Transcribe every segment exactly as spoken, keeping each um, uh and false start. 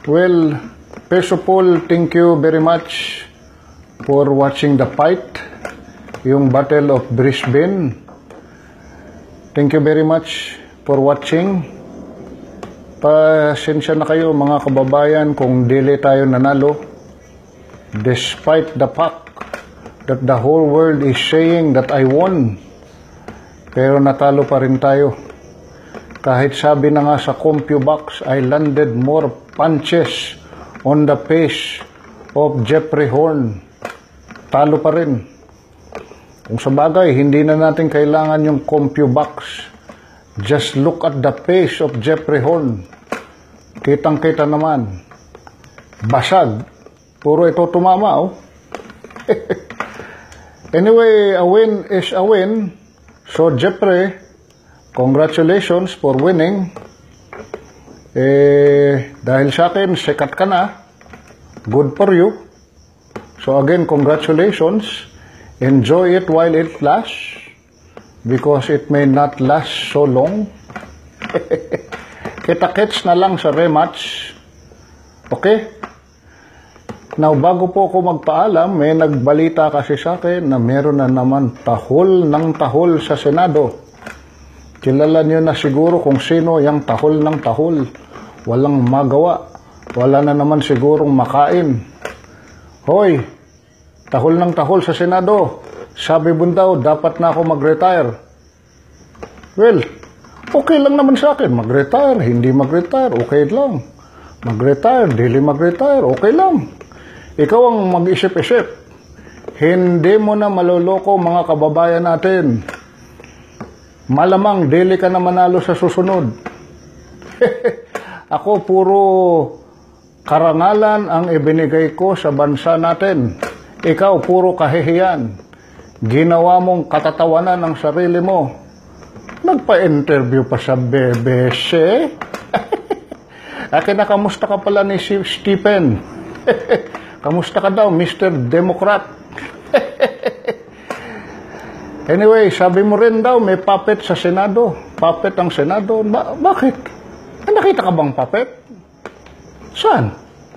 Well, first of all, thank you very much for watching the fight, yung Battle of Brisbane. Thank you very much for watching. Pasensya na kayo mga kababayan kung dili tayo nanalo. Despite the fact that the whole world is saying that I won. Pero natalo pa rin tayo. Kahit sabi na nga sa CompuBox, I landed more punches on the face of Jeffrey Horn. Talo pa rin. Kung sa bagay, hindi na natin kailangan yung CompuBox. Just look at the face of Jeffrey Horn. Kitang-kita naman. Basag. Puro ito tumama, oh. Anyway, a win is a win. So, Jeffrey, congratulations for winning. Eh, dahil sa akin, sikat ka na. Good for you. So again, congratulations. Enjoy it while it lasts. Because it may not last so long. Kita-kits na lang sa rematch. Okay? Now, bago po ako magpaalam, may nagbalita kasi sa akin na meron na naman tahol ng tahol sa Senado. Kilala niyo na siguro kung sino yung tahol ng tahol. Walang magawa. Wala na naman sigurong makain. Hoy, tahol ng tahol sa Senado. Sabi mo daw, dapat na ako mag-retire. Well, okay lang naman sa akin. Mag-retire, hindi mag-retire, okay lang. Mag-retire, dili mag-retire, okay lang. Ikaw ang mag-isip-isip. Hindi mo na maloloko mga kababayan natin. Malamang dili ka na manalo sa susunod. Ako puro karangalan ang ibinigay ko sa bansa natin. Ikaw puro kahihiyan. Ginawa mong katatawanan ng sarili mo. Nagpa-interview pa sa B B C. Akin na, kamusta ka pala ni si Stephen? Kamusta ka daw, Mister Democrat? Anyway, sabi mo rin daw, may puppet sa Senado. Puppet ang Senado. Ba bakit? Nakita ka bang puppet? Saan?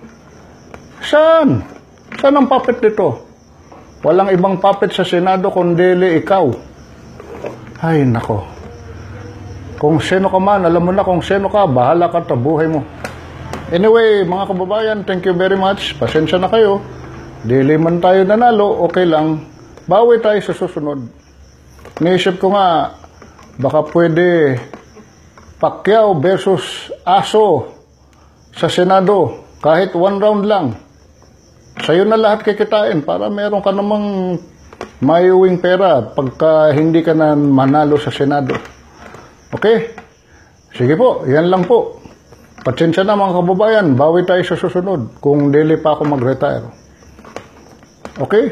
Saan? Saan ang puppet dito? Walang ibang puppet sa Senado kundi ikaw. Ay, nako. Kung sino ka man, alam mo na kung sino ka, bahala ka sa buhay mo. Anyway, mga kababayan, thank you very much. Pasensya na kayo. Dili man tayo nanalo, okay lang. Bawi tayo sa susunod. Naisip ko nga, baka pwede Pacquiao versus Aso sa Senado. Kahit one round lang. Sa'yo na lahat kikitain para meron ka namang mayuwing pera pagka hindi ka na manalo sa Senado. Okay? Sige po, yan lang po. Pasensya na mga kababayan, bawi tayo sa susunod kung dili pa ako mag-retire. Okay?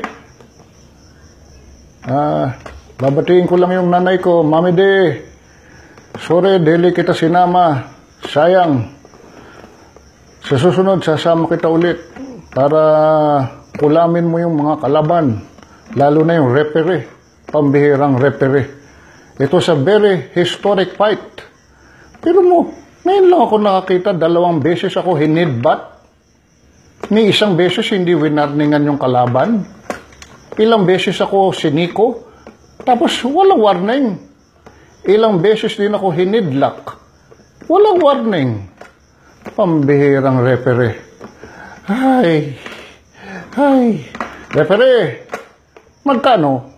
Ah, babatiin ko lang yung nanay ko, Mami De, sorry, dili kita sinama. Sayang. Sa susunod, sasama kita ulit para kulamin mo yung mga kalaban. Lalo na yung referee, pambihirang referee. Ito sa very historic fight. Pero mo, ngayon lang ako nakakita, dalawang beses ako hinidbat. Ni isang beses hindi winarningan yung kalaban. Ilang beses ako siniko. Tapos walang warning. Ilang beses din ako hinidlak. Walang warning. Pambihirang referee. Ay. Ay. Referee. Magkano?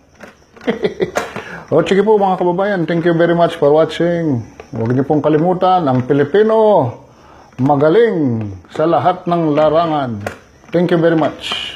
O sige po mga kababayan. Thank you very much for watching. Huwag niyo pong kalimutan, ang Pilipino magaling sa lahat ng larangan. Thank you very much.